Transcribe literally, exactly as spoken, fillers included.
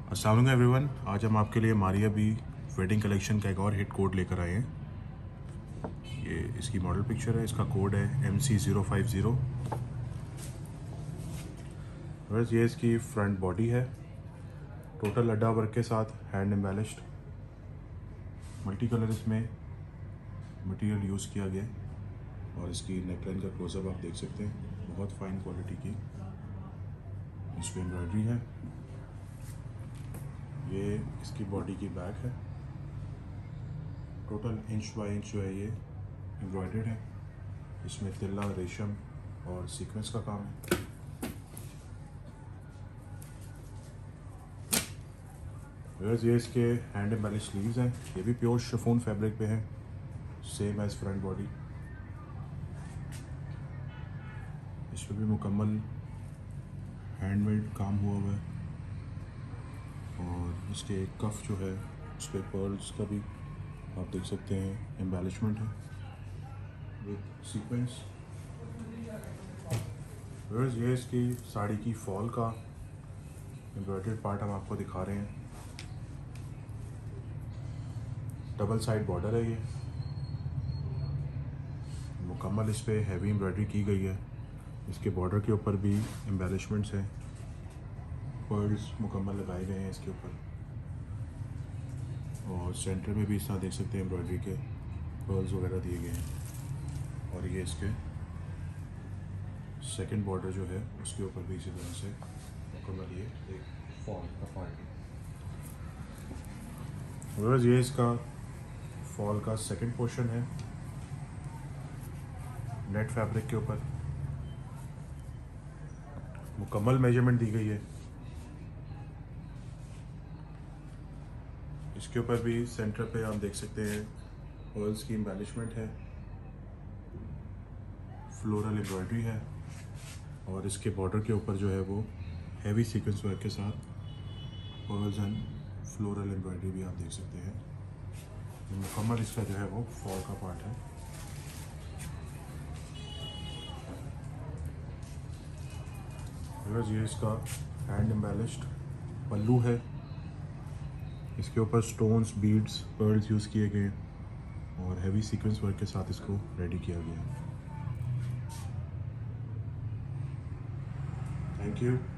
अस्सलाम वालेकुम एवरीवन। आज हम आपके लिए मारिया बी वेडिंग कलेक्शन का एक और हिट कोड लेकर आए हैं। ये इसकी मॉडल पिक्चर है, इसका कोड है M C zero five zero. बस ये इसकी फ्रंट बॉडी है, टोटल अड्डा वर्क के साथ हैंड एम्बेलिश्ड। मल्टी कलर इसमें मटेरियल यूज़ किया गया और इसकी नेकलाइन का क्लोजअप आप देख सकते हैं, बहुत फाइन क्वालिटी की इस पर एम्ब्रॉयडरी है। ये इसकी बॉडी की बैक है, टोटल इंच बाई इंच जो है ये एम्ब्रॉयडर्ड है। इसमें तिल्ला, रेशम और सीक्वेंस का काम है। वेयर्स ये इसके हैंड एम्बेलिश स्लीव्स हैं, ये भी प्योर शिफॉन फैब्रिक पे है, सेम एज फ्रंट बॉडी। इस पर भी मुकम्मल हैंडमेड काम हुआ हुआ है और इसके कफ जो है उस पर पर्ल्स का भी आप देख सकते हैं एम्बेलिशमेंट है विद सीक्वेंस। वेयर्स ये इसकी साड़ी की फॉल का एम्ब्रॉयडर्ड पार्ट हम आपको दिखा रहे हैं। डबल साइड बॉर्डर है, ये मुकम्मल इस पर हैवी एम्ब्रॉयडरी की गई है। इसके बॉर्डर के ऊपर भी एम्बेलिशमेंट्स हैं, पर्ल्स मुकम्मल लगाए गए हैं इसके ऊपर और सेंटर में भी इस तरह देख सकते हैं एम्ब्रॉयडरी के पर्ल्स वगैरह दिए गए हैं। और ये इसके सेकंड बॉर्डर जो है उसके ऊपर भी इसी तरह से मुकम्मल ये एक फॉल का पार्ट है। ये इसका फॉल का सेकंड पोर्शन है, नेट फैब्रिक के ऊपर मुकम्मल मेजरमेंट दी गई है। इसके ऊपर भी सेंटर पे आप देख सकते हैं पर्ल्स की एम्बेलिशमेंट है, फ्लोरल एम्ब्रॉयडरी है और इसके बॉर्डर के ऊपर जो है वो हैवी सीक्वेंस वर्क के साथ पर्ल्स एंड फ्लोरल एम्ब्रॉयडरी भी आप देख सकते हैं। मुकम्मल इसका जो है वो फॉल का पार्ट है। ये इसका हैंड एम्बेलिश्ड पल्लू है, इसके ऊपर स्टोन्स, बीड्स, पर्ल्स यूज़ किए गए और हैवी सीक्वेंस वर्क के साथ इसको रेडी किया गया। Thank you.